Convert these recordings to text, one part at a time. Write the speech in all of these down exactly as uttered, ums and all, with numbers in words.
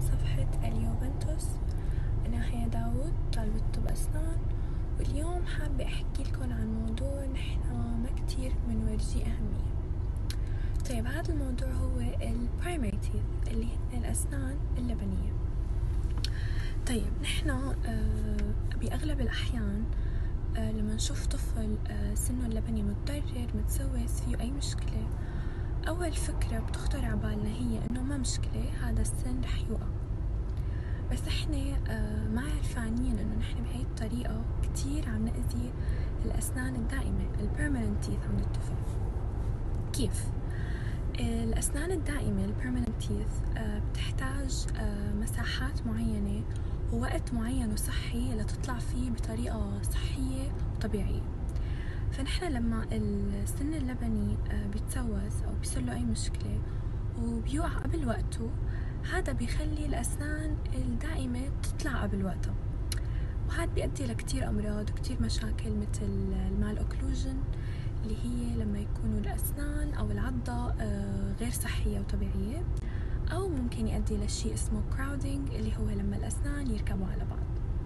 صفحة اليوفنتوس. أنا هي داود، طالبة طب أسنان، واليوم حابة أحكي لكم عن موضوع نحنا ما كتير بنورجيه أهمية. طيب هذا الموضوع هو ال primary teeth اللي هن الأسنان اللبنية. طيب نحنا آه بأغلب الأحيان آه لما نشوف طفل آه سنه اللبني متضرر متسوس فيه أي مشكلة، أول فكرة بتخطر عبالنا هي إنه ما مشكلة، هذا السن رح يوقع. بس إحنا آه ما عرفانين إنه نحن بهاي الطريقة كتير عم نأذي الأسنان الدائمة ال permanent teeth عند الطفل. كيف؟ آه الأسنان الدائمة ال permanent teeth آه بتحتاج آه مساحات معينة ووقت معين وصحي لتطلع فيه بطريقة صحية وطبيعية. فنحن لما السن اللبني بيتسوس أو بيصير له أي مشكلة وبيوقع قبل وقته، هذا بيخلي الأسنان الدائمة تطلع قبل وقتها، وهذا بيؤدي لكتير أمراض وكتير مشاكل مثل المال أوكلوجن اللي هي لما يكونوا الأسنان أو العضة غير صحية وطبيعية، أو ممكن يؤدي لشيء اسمه crowding اللي هو لما الأسنان يركبوا على بعض.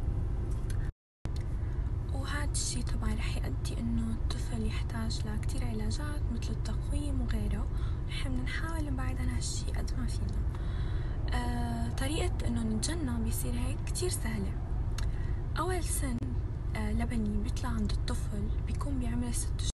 وهذا الشيء طبعا رح يؤدي انه الطفل يحتاج لكتير علاجات مثل التقويم وغيره. نحن نحاول نبعد عن هالشيء قد ما فينا. آه، طريقة انه نتجنب بيصير هيك كتير سهلة. اول سن آه لبني بيطلع عند الطفل بيكون بعمر ست